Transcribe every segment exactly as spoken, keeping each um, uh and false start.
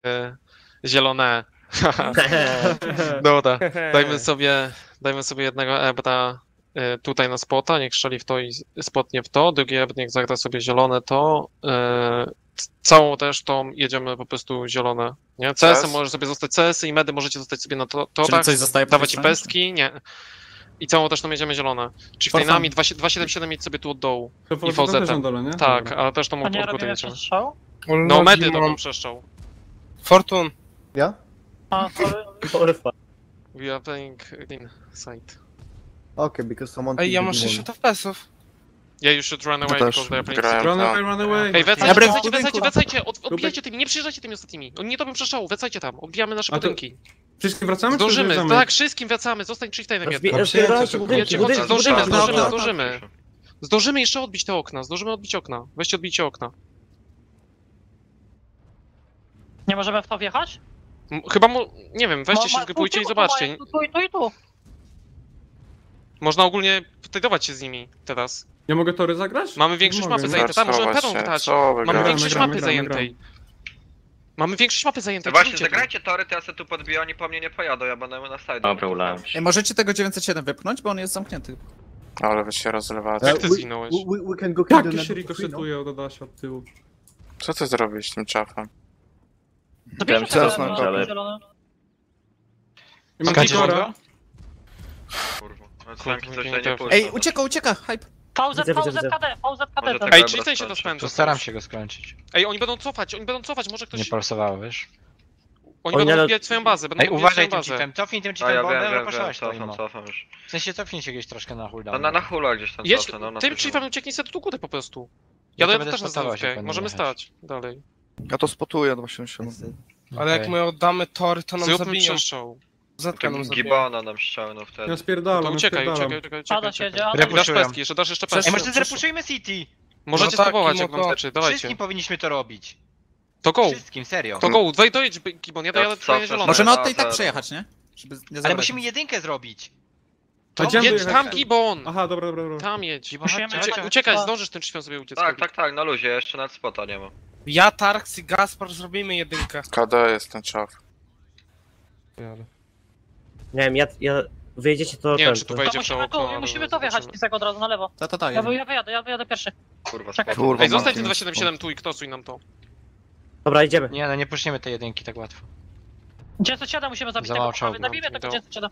e, zielone. Dobra, dajmy sobie, dajmy sobie jednego ebra e, tutaj na spota, niech strzeli w to i spotnie w to, drugi ebr niech zagra sobie zielone to, e, całą resztą jedziemy po prostu zielone, nie? C S-em może sobie zostać C S-y i medy możecie zostać sobie na to, Czyli coś zostaje po dawać tej i stronie, pestki, nie. I całą resztą jedziemy zielone. Czyli wtajnami dwa siedem siedem mieć sobie tu od dołu. To I V Z-em. dole, nie? Tak, Dobra. ale też to A mógł nie od góry robimy jedziemy. przestrzał? No medy to bym przeszczał. Fortun. Ja? A, sorry. We are playing green side. Okay, because someone... Ej, ja mam picked me sześćdziesiąt F P S-ów. Yeah, you should run away też because they are playing grałem. side. Run away, run away! Ej, wracajcie, Ebry w wracajcie, budynku. wracajcie, wracajcie, od, odbijajcie tymi, nie przyjeżdżajcie tymi ostatnimi. Oni nie to bym przeszczał, wracajcie tam, odbijamy nasze A to- budynki. Wszystkim wracamy, czy Zdążymy, zjeżdżamy? tak, wszystkim wracamy, zostań chieftainem jednym. Rozpierdalajcie budynki, Wiecie, budynki, zdążymy, budynki. zdążymy, Dobra. zdążymy. Zdążymy jeszcze odbić te okna, zdążymy odbić okna. Weźcie odbijcie okna. Nie możemy w to wjechać? M- Chyba mu, nie wiem, weźcie Ma- się ma- zgrupujcie tu, i tu, zobaczcie. Tu, tu, i tu, i tu. Można ogólnie tradować się z nimi teraz. Ja mogę tory zagrać? Mamy większość Mogę. mapy zajęte, tam możemy Zatrzymać peron się. grać. Co wy Mamy gracie? większość gramy, mapy gramy, zajętej. Mamy większość mapy zajętej. Właśnie, kierujcie tu. zagrajcie tory, to ja sobie tu podbiję, oni po mnie nie pojadą, ja będę na side. Dobra, ulałem się. Ej, możecie tego dziewięćset siedem wypchnąć, bo on jest zamknięty. Ale wy się rozlewacie. Jak ty we, zginąłeś? we, we can go kill Jak the to się net for free, no? rikoszetuje od Adasia od tyłu? Co ty zrobisz z tym czafem? Zabierzmy co sobie znaczy, zielone, ale- zielone. I mam Skacie Kikora. Kurwa, no sanki coś nie nie trafię. puszczą. Ej, ucieka, ucieka, hype. V Z, Widzę, V widzę, Z K D, V Z K D. Może ten. tak- Ej, Dobra, chieftain się skończę. to spędza. Postaram się go skończyć. Ej, oni będą cofać, oni będą cofać, może ktoś... Nie pulsowało, wiesz? Oni Oni będą na- odbijać swoją bazę, będą Ej, odbijać uważaj swoją tym bazę. chiefem, cofnij tym A chiefem, ja bo wiem, on wiem, wiem, rozpoczęłaś to cofam, imo. cofam już. W sensie cofnij się gdzieś troszkę na cooldown. No na, na hula gdzieś tam Jedź, cofnę, no na tym tym chiefem ucieknij sobie tu górę po prostu. Ja Ja to daję będę też na spotował się, zdrówkę, powinien możemy jechać. stać dalej. Ja to spotuję, no się Ale jak my oddamy tory, to nam Zróbmy zabiją. przestrzał. Zatka nam To zabiją. Gibona nam ściągnął wtedy. Ja To spierdalam, ja uciekaj, spierdalam. uciekaj, uciekaj, uciekaj. Adaś jedzie, uciekaj. Adaś Dasz jedzie. pestki, jeszcze dasz jeszcze pestki. Ej, może Przeszło, zrepuszujmy City! Możecie No tak, spróbować, no jak wam to- leczy, dawajcie. Wszystkim powinniśmy to robić. To go, Wszystkim, serio. to go, daj dojedź Gibon, ja daję Ja twoje cofnę zielone. Możemy Dobra, od tej tak dobra. przejechać, nie? Żeby nie Ale zabrać. musimy jedynkę zrobić. A gdzie Jedź jechać? tam Gibon! Aha, dobra, dobra, dobra. Tam jedź. Gibon, Musimy chodźcie, jechać. chodźcie. Uciekaj, zdążysz tym chiefem sobie uciec. Tak, tak, tak, na luzie, jeszcze nad spota nie ma. Ja, Tarks i Gaspar zrobimy jedynkę. K D jest ten czaf. Nie wiem, ja, ja... Wyjedziecie to... Nie wiem, ten, czy tu to- wejdzie To w musimy okno, tu, ale musimy to wjechać, zobaczymy. Kisek od razu na lewo. Ta, ta, ta, Ja, jeden. ja wyjadę, ja wyjadę pierwszy. Kurwa, Czekaj. spoko. Kurwa, Ej, zostań Martin. ten dwa siedem siedem tu i ktosuj nam to. Dobra, idziemy. Nie, no nie puszniemy tej jedynki tak łatwo. dziewięćset siedem musimy zabić Za tego, mało prawie czołgu. zabijmy tego To- dziewięćset siedem.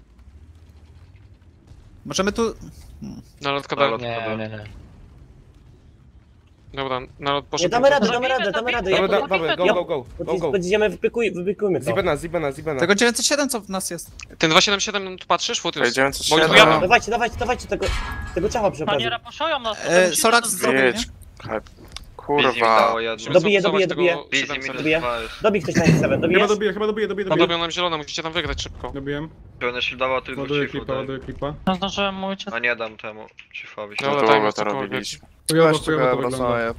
Możemy tu... Nalot Nalot. kada. Nie, nie, nie. Dobra, nalot poszedł. Nie, damy radę, Zabijmy, damy radę, damy radę. zabijmy, Ja, zabijmy. Dobra, go, go, go, go, go. Podjedziemy, wypykuj, wypykujmy to. Zibena, zibena, zibena. Tego dziewięćset siedem co w nas jest? Ten dwa siedem siedem tu patrzysz? Futrys. Ej, dziewięćset Bo oni tu siedem. jadą. Dawajcie, dawajcie, dawajcie tego... Tego czacha przy Panie okazji. rapuszują nas. to E, musimy Sorax to zrobił, nie? Jedź. Hype. Bizzi mi Kurwa. dało jedno. Musimy Dobiję, zastosować dobiję, tego dobiję. Bizzi minus siedemset. Dobiję. dwa jest. Dobij ktoś na siedem, Chyba dobijesz? dobiję, chyba dobiję, dobiję, Tam dobiję. dobią nam zielone, musicie tam wygrać szybko. Dobiłem. Będę shieldował tylko Ładuję chiefu, klipa, daj. ładuję klipa. No zdążyłem mu uciec. A nie dam temu chiefowi. No, No dajmy długo to cokolwiek. robiliśmy. Chujowo, Weź chujowo to tego wygląda. Ebrosa,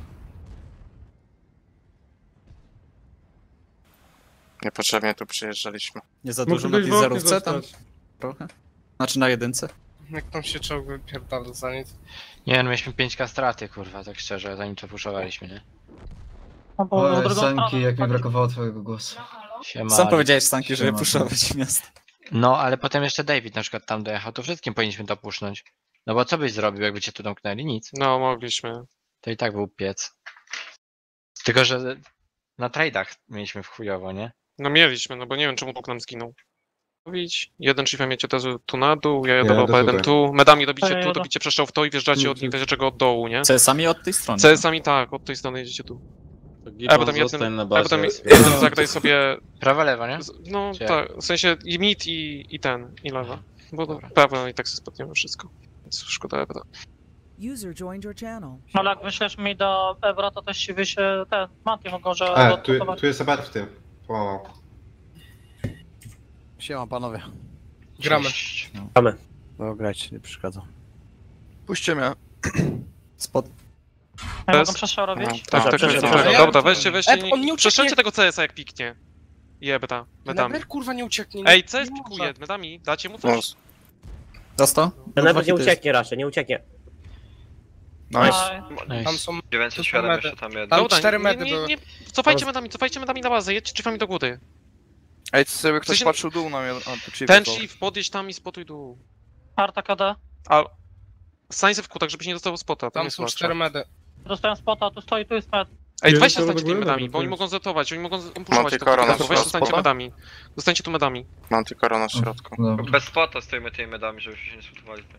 Niepotrzebnie tu przyjeżdżaliśmy. Nie za Mógł dużo na ktoś tej w oknie zerówce tam? zostać. Trochę. Znaczy na jedynce. Jak tam się czołg wypierdala za nic. Nie, no mieliśmy pięć K straty, kurwa, tak szczerze, zanim to puszowaliśmy, nie? No bo w drugą stronę. jak mi brakowało twojego głosu. Siema. Sam powiedziałeś, Stanki, żeby Siema. puszować miasto. No, ale potem jeszcze David na przykład tam dojechał, to wszystkim powinniśmy to pusznąć. No bo co byś zrobił, jakby cię tu domknęli? Nic. No, mogliśmy. To i tak był piec. Tylko, że na trade'ach mieliśmy w chujowo, nie? No mieliśmy, no bo nie wiem czemu Bóg nam zginął. Mówić. Jeden chiefem jedzie teraz tu na dół, ja jadę po jeden tu. Medami dobicie Ja tu, jadę. dobicie przeszczał w to i wjeżdżacie od niego od dołu, nie? C S-ami od tej strony. C S-ami tak, od tej strony jedziecie tu. A potem jednym, a potem No. jednym zagraj sobie, Prawa, lewa, nie? z- no Czy jak? tak, w sensie i mid i, i ten, i lewa. Bo Dobra. prawo i tak sobie spotniemy wszystko. Więc szkoda Ebra. User joined your channel. No ale jak wyślesz mi do Ebra, to też ci wyślę ten Manti mogą, że A, tu, odnotować. tu jest Ebert w tym. Wow. Siema panowie. Gramy. No grać, nie przeszkadza. Puśćcie mnie. Spot. Ja Bez- mogą przestrzał robić? Tak, tak, tak, przepraszam. tak, Ja- dobra, weźcie, weźcie, Eb, on nie ucieknie. przeszczęcie tego C S-a jak piknie. I Ebra, medami. Neber kurwa nie ucieknie. Nie, Ej, C S nie pikuje, można. medami, dacie mu No, coś? Dostał? Ten nawet nie ucieknie raczej, nie ucieknie. Nice. Nice. Tam są... dziewięćset siedem jeszcze tam jeden. Tam Dobra, cztery nie, medy nie, były. nie, cofajcie medami, cofajcie medami na bazę, jedźcie chiefami do góry. Ej, sobie ktoś Coś- patrzył dół na mnie. A, tu chief Ten jest, chief, podjedź tam i spotuj dół. Arta K D. A... Stań se w kół, tak żebyś nie dostał spota, to Tam nie są jest cztery medy. Dostałem spota, tu stoi, tu jest med. Ej, Nie, weźcie to stańcie w ogóle tymi medami, dobra, bo oni to mogą zetować, oni mogą puszować Monte to Carlo weźcie na stańcie spota? medami. Zostańcie tu medami. Mam tylko na środku. Bez spota stoimy tymi medami, żebyśmy się nie spotowali tutaj.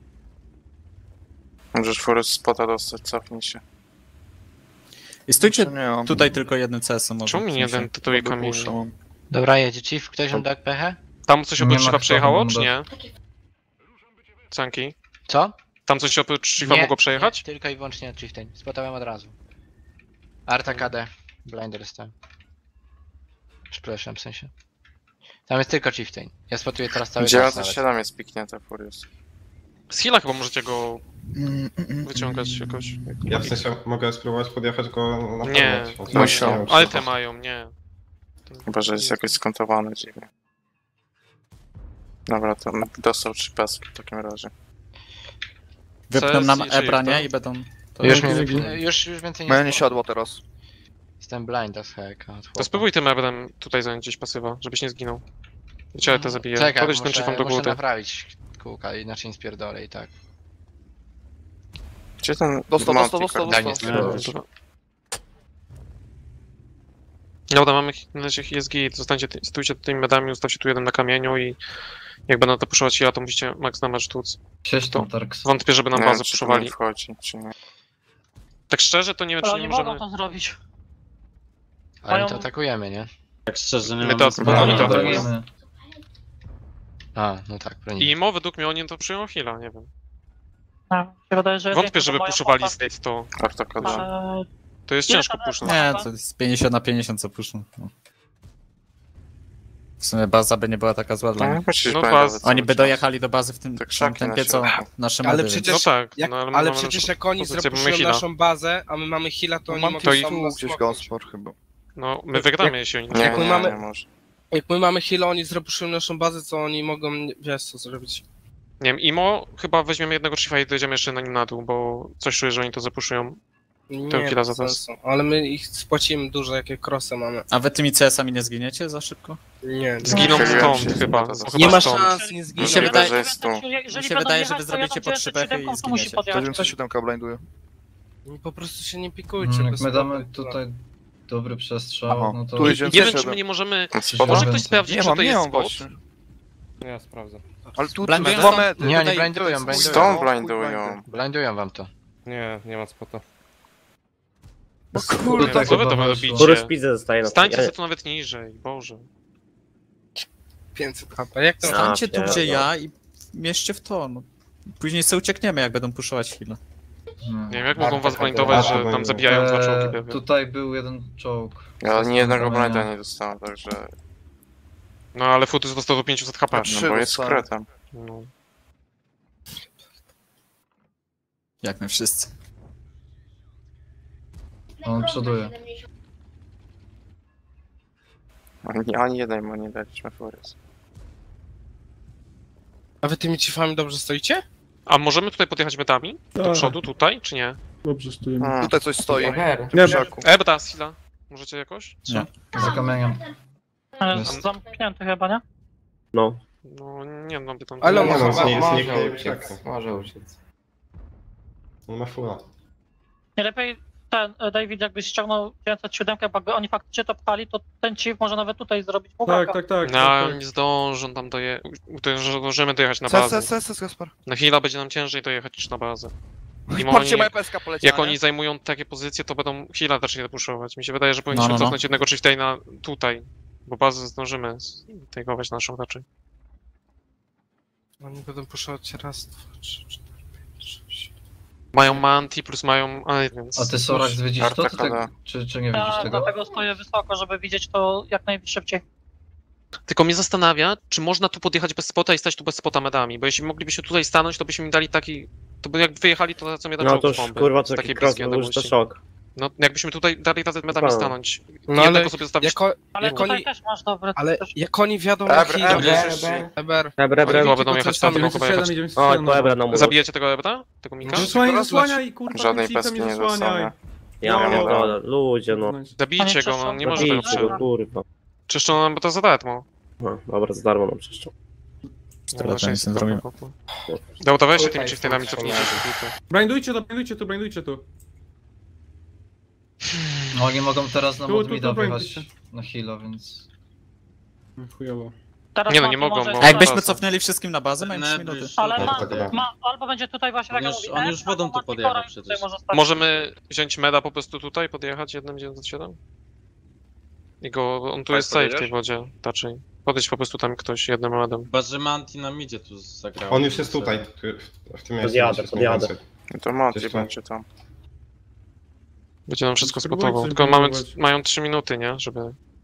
Możesz Forest spota dostać, cofnij się. I stójcie Nie mam. tutaj tylko jednym C S-em. może, Czemu mi w nie sensie. jeden tytuł kamień? Puszczę mam. Dobra, jedzie chief, ktoś ma tak pechę? Tam coś Nie oprócz ma Chiefa kto, przejechało, no czy bo- nie? Sanki? Co? Tam coś oprócz Chiefa Nie, mogło przejechać? Nie, tylko i wyłącznie chieftain. Spotałem od razu. Arta K D. Blinder jestem. Przepraszam, w sensie. Tam jest tylko chieftain. Ja spotuję teraz cały czas dziewięćset nawet. siedem jest piknięte Furious. Z heala chyba możecie go wyciągać jakoś. Ja w sensie mogę spróbować podjechać go na Nie, podnieść. no Nie się- wiem, czy Ale to- te mają, nie. Chyba, że jest jakoś skontowane dziwnie. Dobra, to dostał trzy pesy w takim razie. Wypną nam C S i Ebra, Chief, nie? tak? I będą... To Już, będzie mnie, zginął. już, już więcej nie Moje nie spot- siadło teraz. Jestem blind as heck. od To chłopa. spróbuj tym ebrem tutaj zająć gdzieś pasywa, żebyś nie zginął. I cię to zabije. Czekaj, Podejdź tym muszę, chiefem do muszę góry. naprawić kółka, inaczej nie spierdolę i tak. Gdzie ten Dostał, Manticore? dostał, dostał, Daj, nie dostał. spierdolę. Dobra. Dobra, mamy na razie jest git, zostańcie, ty- stójcie tymi medami, ustawcie tu jeden na kamieniu i jak będą to puszować ja, to musicie max na mecz tłuc. Sześć To- tam Tarks. Wątpię, żeby nam Nie bazę wiem, czy to puszowali. nie wchodzi, czy nie. Tak szczerze, to nie wiem, Ale czy nie oni możemy... mogą to zrobić. Ale my Mają- to atakujemy, nie? Tak szczerze, nie My mam to- nic my do- oni to do- atakują. A, no tak, bronimy. I mo według mnie oni to przyjmą heala, nie wiem. No, mi się wydaje, że Wątpię, jedynkę żeby mają puszowali chłopak, state to. Artakada. ale To jest Ile ciężko to pusznąć. Nie, to jest pięćdziesiąt na pięćdziesiąt co puszczą. No. W sumie baza by nie była taka zła dla No, nich. musisz No będę pas- cały Oni by czas. dojechali do bazy w tym, Te w tym krzaki na tempie, co środku. nasze Ale medy, przecież- No tak, Jak, no ale, my ale mamy przecież lepszą jak oni pozycję, bo my zrepuszczują heala. naszą bazę, a my mamy heala, to No oni mam mogą to i- sam tu nas gdzieś smoknąć. Gunsport chyba. No, my wygramy, jeśli oni Nie, Jak my nie, mamy- nie może. Jak my mamy heala, oni zrepuszują naszą bazę, co oni mogą, wiesz co zrobić. Nie wiem, Imo, chyba weźmiemy jednego chiefa i dojedziemy jeszcze na nim na dół, bo coś czuję, że oni to zapuszują. Nie To chwila ma za to jest. sensu. Ale my ich spłacimy dużo, jakie krosy mamy. A wy tymi C S-ami nie zginiecie za szybko? Nie, nie. Zginą Chyliłem stąd się, chyba. to za- No, Nie chyba ma stąd. szans, nie zginie. Mi się wydaje- że jest tu. Jeżeli Mi się będą wydaje, jechać, że wy to zrobicie jadą pod szybechy i dziewięćset siedem, to musi zginiecie. podjechać. dziewięćset siedem blinduje. Po prostu się nie pikujcie. Jak bez my damy spokoju. tutaj dobry Aha, przestrzał, no to... tu idzie Nie wiem, czy siedem. my nie możemy... Spota? Może Dobra. ktoś sprawdzić, Nie czy mam, to nie jest mam spot? właśnie. Ja sprawdzę. Ale tu Blindują dwa stąd? medy. Nie, oni tutaj- blindują, blindują. Stąd blindują. Blindują wam to. Nie, nie ma spota. No Nie kurde, wiem, co wy to chyba robicie? Góry szpidze zostaje na Stańcie ja- sobie tu nawet niżej, Boże. pięćset H P. Jak to? No. Stańcie tu, pierdolę. gdzie ja i mierzcie w to, no. Później sobie uciekniemy, jak będą puszować chwilę. Nie wiem, jak mogą was blindować, że tam zabijają dwa czołgi. Eee, pewnie. tutaj był jeden czołg. Ja ani jednego Kamienia. blinda nie dostałem, także... No ale Futus dostał do pięćset H P. No bo jest tak. kretem. No. Jak my wszyscy. On przoduje. Ani, ani jednej mu nie daliśmy Forest. A wy tymi chiefami dobrze stoicie? A możemy tutaj podjechać metami? Do przodu, tutaj, czy nie? Dobrze stoimy. Hmm. Tutaj coś stoi. Nie, Ebra, Sila. Możecie jakoś? Nie. Za kamieniem. Ale Jest. zamknięty chyba, nie? No. No nie no, by tam... Ale Nie, on no, chyba nie, ma... nie, nie uciekł. Może uciec. On ma fura. Nie lepiej ten e, David jakbyś ściągnął dziewięćset siedem, bo jakby oni faktycznie to pchali, to ten chief może nawet tutaj zrobić tak, półka. tak, tak. No, tak, tak. nie zdążą tam doje... Zdążymy dojechać na Ses, bazę. ses, ses, Gaspar. Na chwilę będzie nam ciężej dojechać niż na bazę. I Patrzcie, oni, moja peska poleciała, jak oni nie? zajmują takie pozycje, to będą heala zaczęli dopuszować. Mi się wydaje, że powinniśmy No, no, no. cofnąć jednego chieftaina tutaj. Bo bazę zdążymy tagować naszą raczej. Oni będą puszować raz, dwa, trzy, cztery, pięć, sześć. Mają manti plus mają... A, więc... A ty Sorax widzisz to? Ty Artakada. tak, czy, czy nie widzisz Ja tego? dlatego stoję wysoko, żeby widzieć to jak najszybciej. Tylko mnie zastanawia, czy można tu podjechać bez spota i stać tu bez spota medami, bo jeśli moglibyśmy tutaj stanąć, to byśmy im dali taki... To by jak wyjechali, to za co mnie da No to czołg już bomby. kurwa z co takiej taki cross bliskiej był już to odległości. szok. No, jakbyśmy tutaj dali razem medami Dobra. stanąć. No Jednego ale sobie zostawić. jak, o, Ale jak tutaj oni, też masz dobre... ale też... jak oni wiadomo Eber, jaki Eber, Eber, Eber. Eber. Dobra, Oni dobra. chyba będą jechać tam, Idziemy mogą pojechać. siedem, idziemy O, siedem, to Ebra na mur. Zabijecie tego Ebra? Tego Mika? Zasłaniaj, Rozleć. zasłaniaj, kurwa, Żadnej tym peski cipem nie nie zasłaniaj. zostanie. Ja No, pierdolę, ludzie no. Zabijcie go, no nie może tego Zabijcie przyjąć. go, kurwa. Czyszczą nam, bo to za darmo. No, dobra, za darmo nam przyszło. Tyle to nic nie zrobimy. Dobra, weźcie tymi chieftainami, cofnijcie się tutaj. Blindujcie to, blindujcie tu, blindujcie tu. No oni mogą teraz na Tu, tu, Modmida tu, wjechać blindujcie. na heal'a, więc... No, chujowo. Teraz Nie no, nie Mati mogą, może- bo- A jakbyśmy Dobra. cofnęli wszystkim na bazę, mamy trzy minuty. Ale No, ma, tak, tak. ma, albo będzie tutaj właśnie On tak jak już- mówi, on F, już wodą albo tu Mati podjechał Kora i przecież. tutaj może stać. Możemy wziąć meda po prostu tutaj, podjechać jednym dziewięćset siedem? I go, on tu Ale jest safe w tej podjedziesz? wodzie, raczej. Podejść po prostu tam ktoś jednym medem. Chyba, że Manti nam idzie tu zagrał. On już jest tutaj, w tym miejscu. Podjadę, jest podjadę. mniej więcej. No to Monty Gdzieś tam. będzie tam. Będzie nam wszystko Spróbujcie spotował. Tylko mamy, próbować. mają trzy minuty, nie? Żeby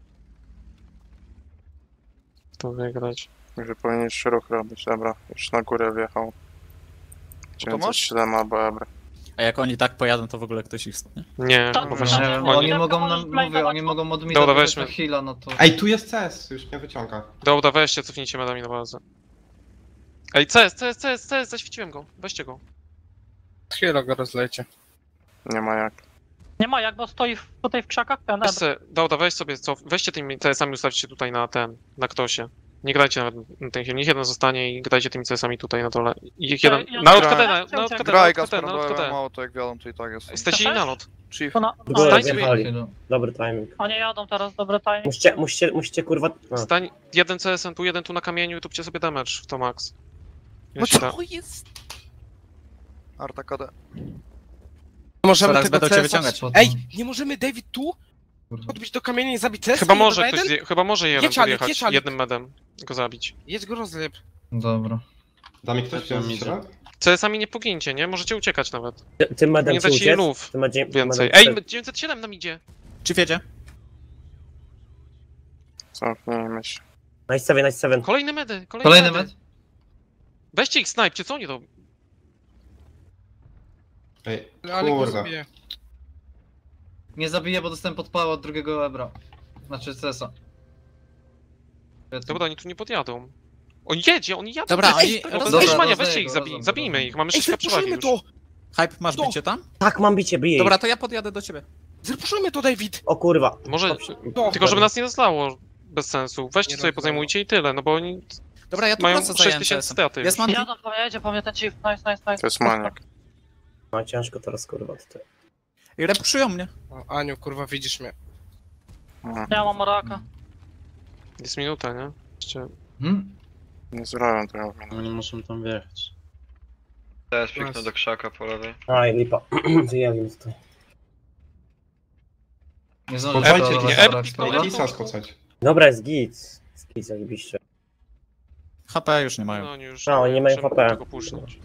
to wygrać. Że powinieneś ruch robić, dobra. Już na górę wjechał. dziewięćset siedem albo Eber. A jak oni tak pojadą, to w ogóle ktoś ich stanie. Nie, To- bo to- właśnie... Nie to- wiem, Oni... oni to- mogą to nam, możesz mówię, blindować, oni mogą Modmida Dobra, wjechać na weźmy. heal'a, no to... Ej, tu jest C S, już mnie wyciąga. Dobra, weźcie, cofnijcie medami na bazę. Ej, C S, C S, C S, C S, zaświeciłem go. Weźcie go. Chwilę go rozlejcie. Nie ma jak. Nie ma jak, bo stoi w, tutaj w krzakach ten Weź Ebr. se, Dobra, weź sobie, co, weźcie tymi C S-ami, ustawcie tutaj na ten, na ktosie. Nie grajcie nawet na ten, niech jeden zostanie i grajcie tymi C S-ami tutaj na dole. I ich jeden, Ja- ja- nalot ja- K D, ja- nalot ja- K D, Graj nalot K D, nalot K D. mało to jak wiadomo to i tak jest. Jesteście i nalot. Chief. To na- W górę Stań sobie- wjechali. Heal'a. Dobry timing. Oni jadą teraz, dobry timing. Musicie, musicie, musicie kurwa... A. Stań jeden C S-em tu, jeden tu na kamieniu i róbcie sobie damage w to max. No Jeśli da. co jest? Arta K D. Możemy Zaraz tego będą cię C S-a wyciągać. Ej, nie możemy David tu Kurwa. odbić do kamienia i zabić C S? Chyba jeden może na ktoś, jeden? zje, chyba może jeden Jedź, Alik, podjechać, jedź, Alik. jednym medem go zabić. Jedź go rozlep. Dobra. Da mi ktoś Tak, tam pieniądze idzie. strzela? C S-ami nie pogincie, nie? Możecie uciekać nawet. Ty- Tym medem Nie ci dać jej uciec? luf Tym medzie- więcej. medem- Ej, dziewięćset siedem nam idzie! Czy wiedzie? Zamknijmy się. Nice seven, nice seven. Kolejny medy, kolejny, Kolejny medy. med? Weźcie ich, snajpcie, co oni robią? Ej, Ale go kurwa. zabiję. Nie zabiję, bo dostałem podpałę od drugiego Ebra. Znaczy C S-a. Dobra, oni tu nie podjadą. On jedzie, oni jadą. Dobra, Ej, oni- no, Dobra, weź Mania, rozdaję weźcie go, ich, zabij, rozdaję, zabijmy rozdaję. ich, mamy Ej, sześć przewagi zrepuszujmy już. to! Hype, masz To. bicie tam? Tak, mam bicie, bije Dobra, ich. to ja podjadę do ciebie. Zrepuszujmy to, David! O kurwa. Może, To. tylko żeby nas nie zostało bez sensu. Weźcie Nie sobie, rozdało. pozajmujcie i tyle, no bo oni Dobra, ja tu mają prosto sześć zajęłem tysięcy C S-em. straty. Jest już. Manti? Jadą, po- jedzie po mnie ten chief, nice, nice, nice. To jest maniak. No ciężko teraz kurwa tutaj. I repuszują mnie. O, Aniu, kurwa, widzisz mnie. Mhm. Ja mam Moraka. Jest minuta, nie? Jeszcze... Hmm? Nie zrobią tego. Oni muszą tam wjechać. Teraz piknę do krzaka po lewej. Aj, lipa. Wyjęli mi tutaj. Nie zdążę Podajcie przeładować mnie, Ebra, Ebra, dobra? Ebra. Kisa skocać. Dobra, jest git. Jest git, zajebiście. H P już nie mają. No oni już No, oni nie mają możemy H P. tego puszczać.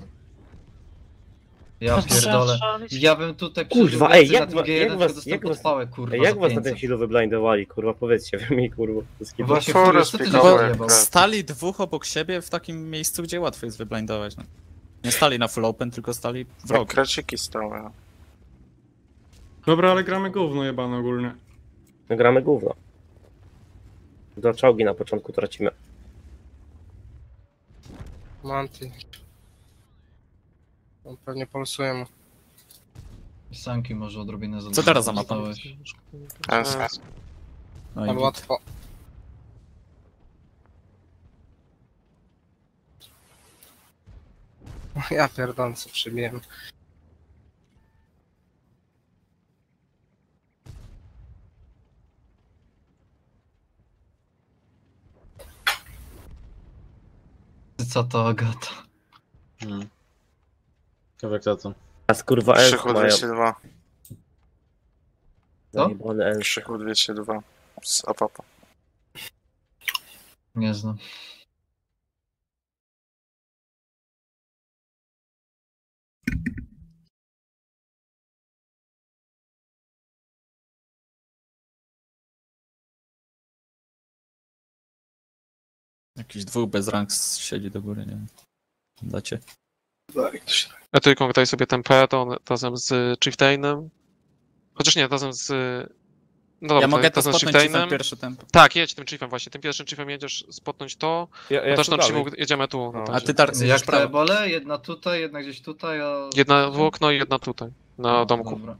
Ja pierdolę. Strzelić. Ja bym tutaj Kurwa, przeżył ej, więcej jak na wa- drugie jak jeden, was- tylko dostałem jak was- podpałę, kurwa, Ej, jak za was na tym pięćset. healu wyblindowali, kurwa, powiedzcie mi, kurwa. To jest kitu. Właśnie, Forest Furious, co ty pikował żeś jak jebał? kres. Stali dwóch obok siebie w takim miejscu, gdzie łatwo jest wyblindować. No. Nie stali na full open, tylko stali w Jak rogu. kreciki stały. no. Dobra, ale gramy gówno jebane ogólnie. My gramy gówno. Do czołgi na początku tracimy. Manti. On pewnie pulsuje mu. Sanki może odrobinę za Co teraz za mapa? dostałeś. Jest. No i Ale git. łatwo. Ja pierdolę, co przybiłem. Co to Agata? Hmm. Ciekawe kto to. A kurwa elf Krzychu mają dwieście dwa. Co? zajebany elf. Krzychu dwieście dwa. Z Apapa. Nie znam. Jakiś dwóch bez rank siedzi do góry, nie wiem. Dacie. Ja tylko daj sobie ten P, to on razem z Chieftainem. Chociaż nie, razem z... No dobra, Ja mogę to razem z spotnąć chiefem Chieftainem. pierwszy tempo. Tak, jedź tym chiefem właśnie, tym pierwszym chiefem jedziesz spotnąć to, Ja, bo też na chiefu jedziemy tu. No. No. A ty Tark Jak jedziesz te prawo. ebole? Jedna tutaj, jedna gdzieś tutaj, a... Jedna w okno i jedna tutaj, na domku. Dobra.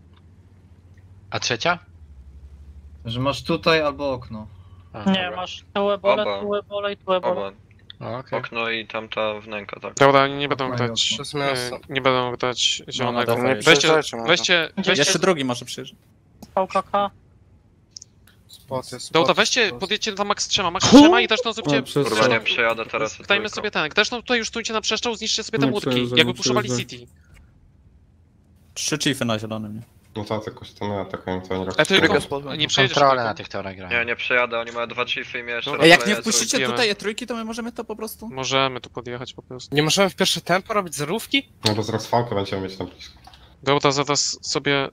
A trzecia? Że masz tutaj albo okno. A, Nie, dobra. masz tu ebole, Oba. tu ebole i tu ebole. Oba. O, okej. Okno i tamta wnęka, tak. Dobra, oni nie będą Okno i dać, Przez miasto. e, nie będą dać zielonego. dobra, Nie Weźcie- Weźcie, przejeżdżajcie może. weźcie, weźcie, Jeszcze drugi może przyjść. V K K. Spot jest, Dobra, spot, weźcie, spot. podjedźcie tam max trzema, max trzema i też no zróbcie... O, przez- Kurwa, nie przejadę teraz. Dajmy dwójką. sobie ten, też no tutaj już stójcie na przeszczał, zniszczcie sobie te Nie murki, przejeżdżaj, jakby nie puszowali przejeżdżaj. City. Trzy chiefy na zielonym, nie? No tak, jakoś to my atakują, to nie E, tylko robią. nie przejedziesz Kontrolę tego. na tych torach grają. Nie, nie przejadę, oni mają dwa chiefy i mnie jeszcze Dobra. Ej, jak nie rozleję, wpuścicie wiemy. tutaj E trójki, to my możemy to po prostu... Możemy tu podjechać po prostu. Nie możemy w pierwsze tempo robić zerówki? No bo zaraz fałkę będziemy mieć tam blisko. Dobra, zaraz sobie...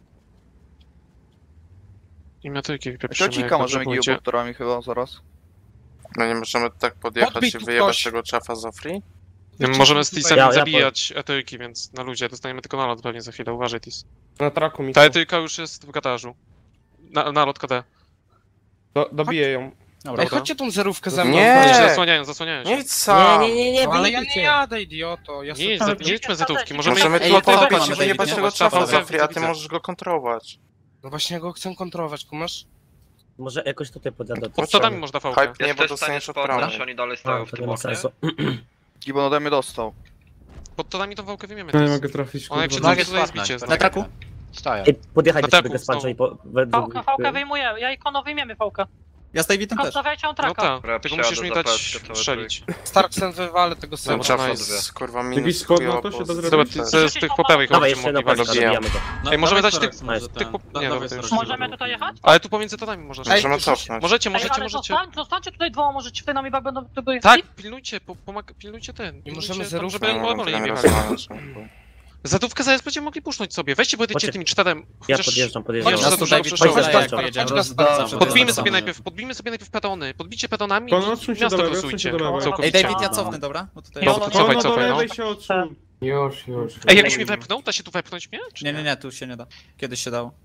I metryki wypieprzymy, jak dobrze pójdzie. chyba zaraz. No nie możemy tak podjechać Podbij i tu wyjebać ktoś. tego czafa za free? Możemy z tutaj- Tisem Ja- ja zabijać etyki, więc na ludzie dostaniemy tylko nalot pewnie za chwilę, uważaj Tis. Na traku mi Ta etyka już jest w garażu. Na, nalot K D. do, dobiję ją. Dobra, Ej, chodźcie tą zerówkę ze mną. Nie. Oni się zasłaniają, zasłaniają się. Nie idź sam! Nie, nie, nie, nie, No, ale ja wyjdziecie. nie jadę, idioto. Ja Nie, sobie... idź, za- nie idźmy zetówki, możemy... Możemy Ej, tylko to podbić mamy i wyjebać David, tego nie? czafa Dobra, za free, a ty widzę. możesz go kontrolować. No właśnie, ja go chcę kontrolować, kumasz? Może jakoś tutaj podjadę. Pod stodami można fałkę. Hype nie, bo Jesteś w stanie dostaniesz od spotnąć, prawej. oni dalej A, stoją w to nie tym ma oknie. sensu. Gibon ode mnie dostał. Pod stodami tą fałkę wymiemy Ja nie Tis. mogę trafić, On jak się kurwa. Mogę tutaj spotnąć, zbicie. Na traku? Stoją. Ej, podjechać Na do siebie traku Gaspancza i po... we dwóch- V K wyjmuję, ja ikono wyjmiemy V K. Ja z Davidem Tylko też. stawiajcie on No traka. tak, Dobra, tylko przejadę musisz mi za dać paczkę, to strzelić. Starksen wywalę tego Ten sama. czaf nice. jest kurwa minus Jakiś spot na chujowo, to się bo da z- zrobić? Dobra, ty- ze- z tych po prawej Dawaj, chodźcie, jeszcze na mogli paczkę, walczyć. zabijamy to. Ej, możemy dać tych... może tych po... ten. Nie, Dawaj, dobra, to już. Stark. Możemy tutaj jechać? Ale tu pomiędzy todami możesz. Ej, Możemy cofnąć. Możecie, Ej, możecie, ale możecie. zostań, zostańcie tutaj dwoma, może ci nami bak będą tego jest. Tak, pilnujcie, po, pomag, pilnujcie ten. pilnujcie możemy tam, zerówkę, żeby Nie ebole mogę nie nie wjechali. rozmawiać. Zatówkę zaraz będziemy mogli puszcząć sobie. Weźcie, pojedziecie Chodźcie. tymi czterem. Ja Chociaż- podjeżdżam, Chodź, podjeżdżam. że Ja za tu dużo David przeszło. poddaję, Chodź, jak chodź, jedziemy. chodź, chodź, Podbijmy Dobra. sobie najpierw, podbijmy sobie najpierw pedony. Podbicie pedonami Pan i odsuń się miasto do lewej, grosujcie. odsuń się do lewej. Ej, Całkowicie. David, ja cofnę, dobra? Bo tutaj... No, No, no, cofaj, Ono do cofaj, no. lewej się odsuń. Już, już. Ej, jakbyś mi wepchnął, da się tu wepchnąć mnie? Czy Nie, nie, nie, tu się nie da. Kiedyś się dało.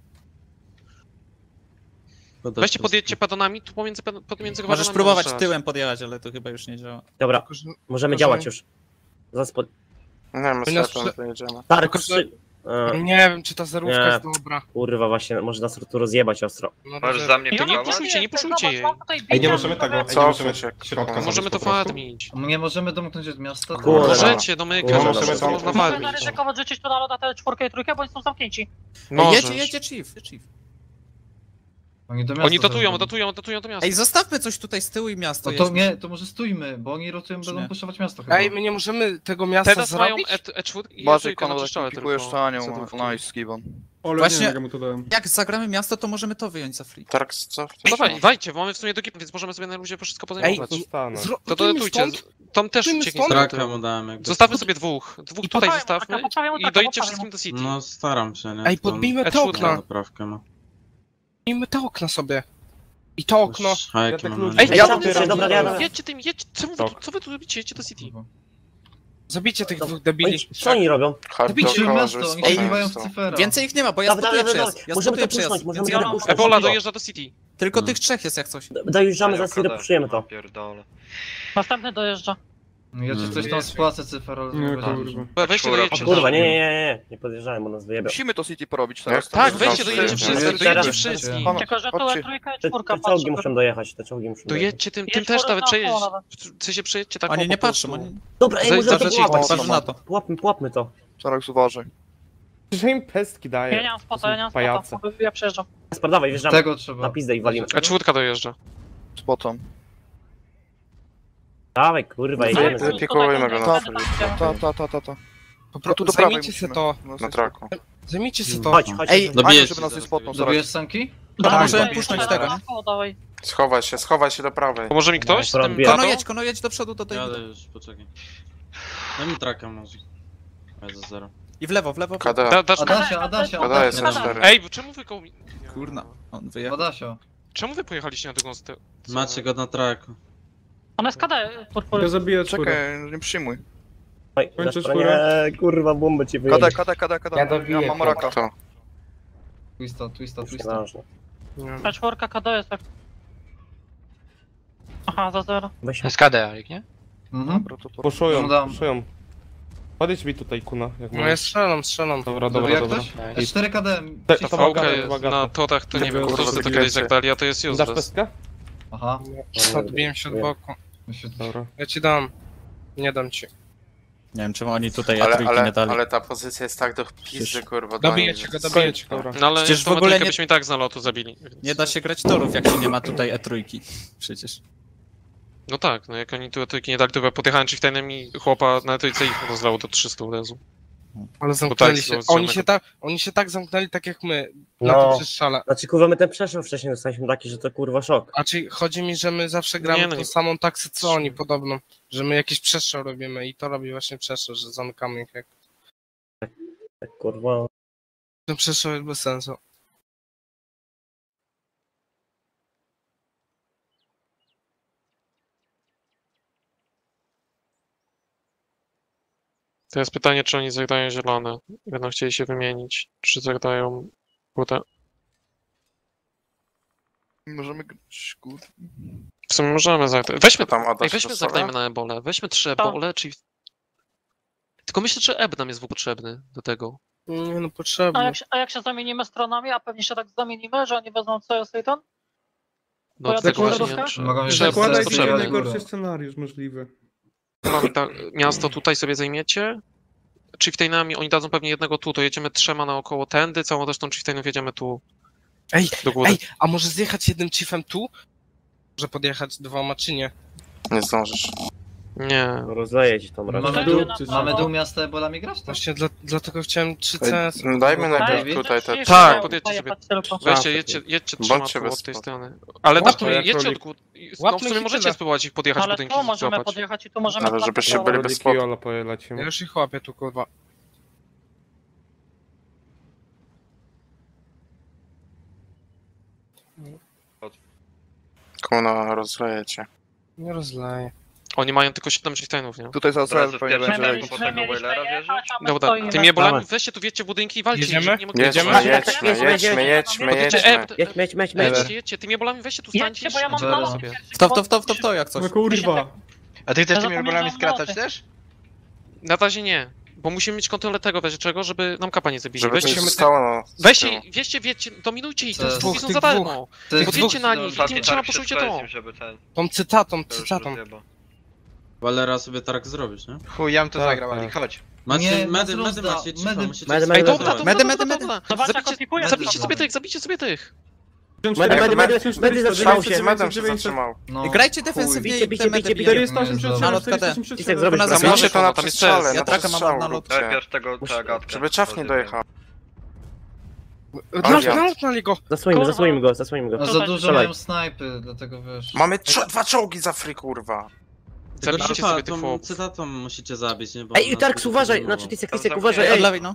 Weźcie, podjedźcie pedonami, tu pomiędzy, ped- pomiędzy Możesz pedonami próbować strzelać. tyłem podjechać, ale to chyba już nie działa. Dobra, Tylko, że- możemy tylko, działać że- już. Zaraz pod... Nie, my Ponieważ- sklepem pojedziemy. Tark, Tylko, że- trzy... E, Nie wiem, czy ta zerówka Nie. jest dobra. kurwa, właśnie, może nas tu rozjebać ostro. No, Możesz dobrze. za mnie I ona nie pikować? puszujcie, nie puszujcie Zobacz, jej. mam tutaj Ej, nie bicia, możemy tego, ej, nie Co? możemy się- środka No, Możemy to po prostu? farmić. Nie możemy domknąć od miasta? to- Kurwa. Możecie, no my No, no, możemy wszystko tam- można Możemy farmić. zaryzykować rzucić tu na loda tę czwórkę i trójkę, bo oni są zamknięci. Ej, Możesz. jedzie, jedzie Chief, chief. Oni do miasta Oni dotują, zaraz dotują, dotują to miasto. Ej, zostawmy coś tutaj z tyłu i miasto No to jest. nie, to może stójmy, bo oni rotują, Czy będą nie? puszować miasto chyba. Ej, my nie możemy tego miasta Teraz mają zrobić? E cztery i Bardziej E trzy na Konrad czyszczałe pikujesz tylko. Tanią, Zatówki. nice, Gibbon. Ole, Właśnie- nie wiem, jak mu to dałem. Jak zagramy miasto, to możemy to wyjąć za free. Tark, co? No dawaj, dajcie, bo mamy w sumie do gipu, więc możemy sobie na luzie wszystko pozajmować. Zostanę. Zro- To rotujmy dodajcie, stąd? Tom też Rotujmy ucieknie stąd? z tego. Zostawmy sobie dwóch. Dwóch I tutaj poprawiam, zostawmy taka, poprawiam, i taka, dojdźcie poprawiam. wszystkim do City. No staram się, nie? Ej, podbijmy te E cztery okna. Naprawkę ma. Podbijmy te okna sobie. I to okno. Hajki tak mamy. ludzi- Ej, Ej, ja tam to się, dobra, ja... Jedźcie tym, jedźcie, co wy, tu- co wy tu robicie? Jedźcie do City. Zabijcie tych dwóch Oj, debili. co oni robią? Hype Zabijcie dookoła, miasto, że oni jest się nie mają w miasto. cyfera. Więcej ich nie ma, bo ja Dobra, spotuję dobra, przejazd. dobra, Ja możemy spotuję to puszczać, przejazd. możemy Więc ja to mam... puszczać. Ebola dojeżdża do City. Tylko Hmm. tych trzech jest jak coś. Dojeżdżamy, za chwilę puszujemy to. Pierdolę. Następny dojeżdża. Ja ci coś tam spłacę cyfer, ale... Nie, zobaczysz. kurwa. Weźcie, Czwórka. dojedźcie. O kurwa, nie, nie, nie, nie, nie podjeżdżałem, bo nas wyjebał. Musimy to City porobić teraz. Tak, to weźcie, jest dojedźcie zawsze- wszyscy, Teraz- dojedźcie teraz- wszystkim. Pan- Tylko, że tu chodźcie. E trójkę i Te, czwórka, te czołgi patrzę. muszą dojechać, te czołgi muszą dojechać. Dojedźcie tym, Jedź tym też czwórka nawet przejeźdź. naokoło nawet. W sensie przejedźcie tak Oni po nie prostu. patrzą, oni... Dobra, ej, Zaj- możemy to zaczęcie pułapać. Patrz na to. Pułapmy, pułapmy to. Zaraz uważaj. Że im pestki daje. Ja nie mam spota, ja nie mam Pajace. spota. Ja przejeżdżam. Gaspar, dawaj, wjeżdżamy. Tego trzeba. Na pizdę i walimy. E cztery dojeżdża. Spotom. Dawaj, kurwa, Ale jedziemy. Ty- za- Pikujemy go na tutaj, sobie. tutaj, tutaj. Ta, ta, ta, ta, ta. Po Tu prostu do prawej zajmijcie się musimy. to. No, Na traku. Zajmijcie się to. Chodź, chodź. Ej, chodź. Fajnie, żeby nas nie spotnął zaraz. Zrobiłeś sanki? Dobra, Tak, możemy tutaj, puszczać tutaj, tego, nie? o, dawaj. Schowaj się, schowaj się do prawej. Pomoże mi ktoś z tym Robię. Kono tatą? jedź, kono jedź do przodu do tej... Jadę już, poczekaj. Daj mi traka może. Ja za zero. I w lewo, w lewo. w lewo. K D. Da, dasz mi... Adasia, Adasia, K D jest Adasia. na cztery. Ej, bo czemu wy koło mi... Kurna, on wyjechał. Adasio. Czemu wy pojechaliście na drugą stronę? Macie go na traku. Ona jest K D, purpury. Ja zabiję czwórę. Czekaj, nie przyjmuj. Oj, Kończę Gaspar, czwórę. nie, kurwa, bombę ci K D, wyjedzie. K D, K D, K D. Ja dobiję Ja mam raka. kropka. To. Twista, twista, Już twista. nieważne. Ta czwórka K D jest tak. Aha, za zero. Weź jest K D, Alik, nie? Mhm. Puszują, No dam. puszują. Podejdź mi tutaj, kuna, jak No ja możesz. strzelam, strzelam. Dobra, Dobra, dobra, jak dobra. ktoś? cztery K D. Te- Cisza. to Fałka Bogata, jest Bogata. na torach, to nie wiem, Kurwa, kto to to kiedyś wiecie. tak dali, a to jest Dasz useless. pestkę? Aha. Odbiłem się od boku. My się- Dobra. Ja ci dam. Nie dam ci. Nie wiem czemu oni tutaj Ale, trójki nie ale, dali. ale ta pozycja jest tak do pizdy, kurwa. Dobijecie go, dobijecie go. Dobra. No ale Przecież jeszcze w ogóle nie... nie- byśmy i tak z nalotu zabili. Więc... Nie da się grać torów, jak się nie ma tutaj E trójki. Przecież. No tak, no jak oni tu trójki nie dali, to ja podjechałem chieftainem i chłopa na trójce ich rozlało do trzystu od razu. Ale zamknęli tak, się. to Oni zamykam. się, tak, oni się tak zamknęli tak jak my. Na No. to przestrzale. Znaczy kurwa, my ten przeszło wcześniej dostaliśmy taki, że to kurwa szok. A czy chodzi mi, że my zawsze gramy Nie, no tą nie. samą taksę co oni podobno. Że my jakiś przestrzał robimy i to robi właśnie przestrzał, że zamykamy ich jak. Tak kurwa. Ten przestrzał jest bez sensu. To jest pytanie, czy oni zagrają zielone. Będą chcieli się wymienić, czy zagrają buta. Możemy grać, kurwa. W sumie możemy zagrać. Weźmy tam Adaś Ej, weźmy, rozsala? zagrajmy na ebole. Weźmy trzy To- ebole, czyli... Tylko myślę, że eb nam jest w ogóle potrzebny do tego. Nie no A potrzebne. jak, się- a jak się zamienimy stronami, a pewnie się tak zamienimy, że oni wezmą C S Satan? No ja tego tak właśnie nie mogę wiem, czy... Mogą czy jeszcze eb Zakładaj jest sobie potrzebny. najgorszy scenariusz możliwy. Mamy tak, miasto tutaj sobie zajmiecie. Chieftainami, oni dadzą pewnie jednego tu, to jedziemy trzema naokoło tędy, całą resztą chieftainów jedziemy tu. Ej, do góry. Ej, a może zjechać jednym chiefem tu? Może podjechać dwoma czy nie? Nie zdążysz. Nie. No rozleje ci tam raczej. Mamy Dół, dół, czy- mamy dół miasta ebolami grać? Tak? Właśnie dla, dlatego chciałem trzy Ej, C S. Dajmy David? najpierw tutaj te... Tak, podjedźcie sobie. Pojechać tylko. Weźcie, jedźcie, jedźcie trzema Bądźcie tu od bez tej spodu. strony. Ale Łapmy tak, jak jedźcie od królik. góry. No w Łapmy sumie ich możecie tyle. spróbować ich podjechać, Ale budynki tu możemy złapać. podjechać i tu możemy... Ale żebyście trafić. byli bez Rodiki spodu. Jola Ja pojelecimy. już ich łapię tu kurwa. Kuna, rozlejecie. Nie rozleję. Oni mają tylko siedem chieftainów, nie? Tutaj za Od razu w pierwszym My będzie mieliśmy, potem mieliśmy Wailera jechać, wierzyć? a my Dobra, stoimy. tymi ebolami Dawaj. weźcie tu, wiecie budynki i walcie. Jedziemy? żeby nie mogli Jedźmy, jedziemy. jedźmy, jedźmy, jedźmy, Podjedźcie jedźmy. eb, Jedź, jedź, jedź, jedź. jedźcie, jedźcie, tymi ebolami weźcie tu stańcie. Jedźcie, bo ja mam Dobra. nalot. sobie. W to, w to, w to, w to, w to, jak coś. No kurwa. A ty chcesz Ja tymi zapomniałem rolami skracać noty. też? Na razie nie, bo musimy mieć kontrolę tego, wiecie czego, żeby nam kapa nie zabili. Żeby Weźcie, coś zostało na... weźcie, wieście, wiecie, dominujcie ich, Co to jest? dwóch są Tych za dwóch. darmo. Tych Podjedźcie na nich, Ostatni tymi trzema targ się puszujcie to. sklecił, żeby ten... Tą cytatą, to już cytatą. rozjebał. Walera sobie tak zrobisz, nie? Chuj, ja bym to Tak, zagrał, tak. Alik, chodź. Macie, Nie, medy, bez medy luzda. macie, cicho, Medy- musicie Medy, sobie medy, Ej, dobra, zagrać. dobra, Medy, dobra, medy, dobra. Zobacz, jak Zabijcie, opikuję. zabijcie sobie tych, zabijcie sobie tych. Medy, medy, medy, medy zatrzymał się. Medem się zatrzymał. No. Grajcie Chuj. defensywnie Bicie, i bicie, te medy bicie, bijecie. czterysta osiemdziesiąt trzy, Nalot K D. czterysta osiemdziesiąt trzy. Isek, zrobisz Tam Zamknij macie Zabijcie to na tam jest przestrzale, C S. na Ja traka mam przestrzał na lot. róbcie. Najpierw tego, Muszę- ta gadka. Żeby czaf nie dojechał. Zamknęli zamknęli go. Zasłońmy, Kurwa. zasłońmy go, zasłońmy No go. za Tutaj dużo strzelaj. mają snajpy, dlatego wiesz. Mamy trz- dwa czołgi za free, kurwa. Tylko Zabijcie sobie tych cytatą, chłopów. cytatą musicie zabić, nie? Bo Ej, nas Tarks, będzie uważaj! zajmowało. Znaczy, Tisek, Tam Tisek, zamknięte. uważaj, Od ej! lewej, no.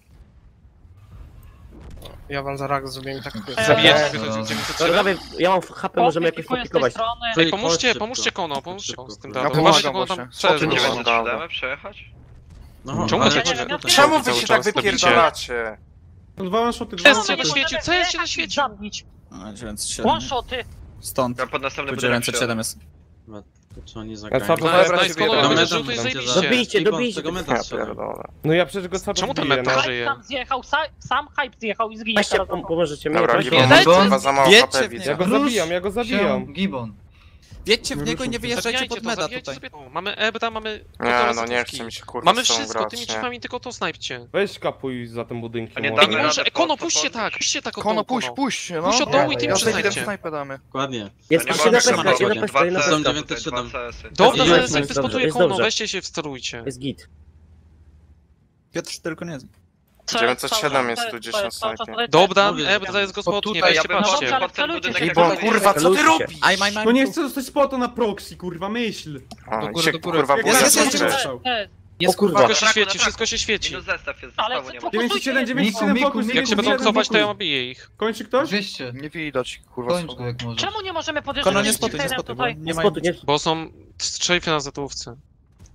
Ja wam zaraz zrobię tak. Zabijecie Eee, sobie no. tych No, dziewięćset. dawaj, ja mam H P, możemy jakoś Opikuję z tej popikować. strony. Ej, Chodź pomóżcie, szybko. pomóżcie kono, Chodź pomóżcie szybko, kono z tym kurwa. datem. Ja Uważajcie, pomagam kono tam właśnie. C S Co ty nie będzie. masz? dziewięćset przejechać? No, Czemu ale chcecie? chodź tutaj. Czemu wy Cały się tak czas dobicie. wypierdalacie? No dwa one shoty, dwa Jest one się na shoty. świecie, co jest się na świecie? Zabić. A, dziewięćset siedem. One shoty. Stąd. Ja pod następny Tu budynek dziewięćset siedem jest. Czy oni Ja zagrają? capo- Nice, Dobra, nice, kono, dobra. będzie Dobra, żółty i dobra. zajebiście. Dobijcie, Tego- dobijcie. Tego meda Ja strzelam. pierdolę. No ja przecież go capo Czemu ten biję, meta no. Hype żyje? tam zjechał, sa, sam hype zjechał i zginie Weźcie, teraz. pom- pomożecie mi. Dobra, Weź Gibon, mnie. Gibon. kurwa za mało Wiecie H P w widzę. Ja go Rusz zabijam, ja go zabijam. Się, Gibon. Wiedźcie w No niego i nie ruszam. wyjeżdżajcie Zabijajcie pod to, meda zabijajcie tutaj. sobie to. Mamy ebra, mamy... Nie, no nie chce mi się kurwa Mamy z tą wszystko, grać, tymi nie? chiefami tylko to snajpcie. Weź kapuj za tym budynkiem. A nie może. Ej, nie Damy może, radę kono, po- puśćcie podnieść. tak, puśćcie tak od Kono, dołu, puść, kono. puść się, no. Puść od dołu i tymi Ja przyznajcie. snajpę damy. Dokładnie. Jest Ja nie jeszcze jedna mogę pestka, szybko jedna chodzić. pestka, jedna Dwa pestka. C S-y, dziewięćset siedem. dwa C S-y. Dobra, Jest zaraz dobrze, jak jest dobrze, wyspotuje jest kono, dobrze. weźcie się, wsterujcie. Jest git. Piotr tylko nie. dziewięćset siedem jest tu gdzieś na snajpie. Dobra, Mówię, ebra jest gospodnie, tutaj, weźcie, ja bym patrzcie. poszedł pod ten Celujcie budynek. się, jak Gibon, będzie- kurwa, co ty Celujcie. robisz? Aj, maj, maj. No nie chcę dostać spota na proxy, kurwa, myśl. O, Do góry, się do góry. kurwa Jak buja jest, jest, skoczy. jest. Jest O kurwa. kurwa. Wszystko się świeci, wszystko się świeci. Minus zestaw jest, Ale zestawu nie ma. dziewięćdziesiąt siedem, dziewięćdziesiąt siedem, Miku, fokus, Miku, Jak się Miku, będą jeden, cofać, to ja fokus. obiję ich. Kończy ktoś? dwieście. Nie widać, kurwa. Kończ go jak możesz. Czemu nie możemy podjeżdżać Kono nie z spotuj, nie Chieftainem spotuj, bo tutaj? nie Nie ma spotu, nie. Bo są trzej na zetówce.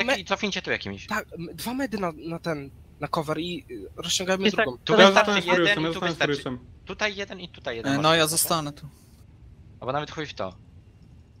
medyk me- i cofnijcie tu jakimiś. Tak, m- dwa medy na, na ten, na cover i y, rozciągajmy Jest tak- drugą. Tu Ja wystarczy zostanę z Furiusem, jeden ja i tu zostanę z wystarczy. Furiusem. Tutaj jeden i tutaj jeden. E, No możecie ja zostać. zostanę tu. Albo nawet chuj w to.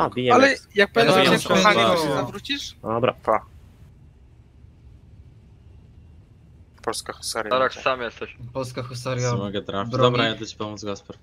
No, A, bijemy. Ale jak Ja będę wiem, cię że kochani, to- to się zawrócisz? Dobra. Pa. Polska husaria. Tarok, sam jesteś. Polska husaria. Co mogę trafić? broni. Dobra, jadę ci pomóc, Gasper.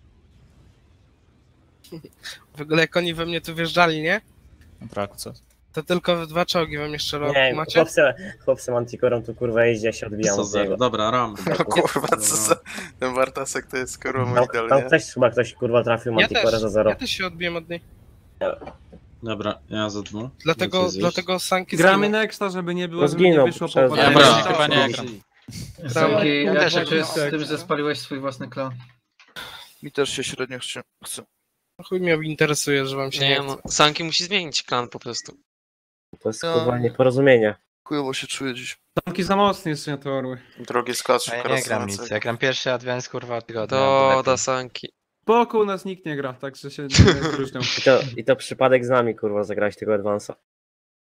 W ogóle jak oni we mnie tu wjeżdżali, nie? Na traku, co? To tylko dwa czołgi wam jeszcze rok Nie, macie? chłopcy, chłopcy Manticorą tu kurwa jeździ, ja się odbijam Co od za... niego. Dobra, ram. No kurwa, co za... Ten Bartasek to jest kurwa Tam, idealnie. tam też chyba ktoś kurwa trafił Ja Manticorę też, za zero. ja też się odbiłem od niej. Dobra, ja za dwa. Dlatego, dlatego Sanki Gramy zginął. nexta, żeby nie było, No żeby nie zginął wyszło przez- po Dobra, podejściu. chyba nie gram. Sanki, Ja jak też walczysz tak. z tym, że spaliłeś swój własny klan? Mi też się średnio chce. chce. Chuj mnie interesuje, że wam się nie, Nie chce. no, Sanki musi zmienić klan po prostu. To jest No. kurwa nieporozumienie. Chujowo się czuję dziś. Tanki za mocne jeszcze na te orły. Drogi skacz, Ja nie gram nic, ja gram pierwszy advance kurwa od tygodnia. Do, do Sanki. Wokół nas nikt nie gra, także się nie różnią. I to, I to przypadek z nami kurwa zagrać tego Advance'a.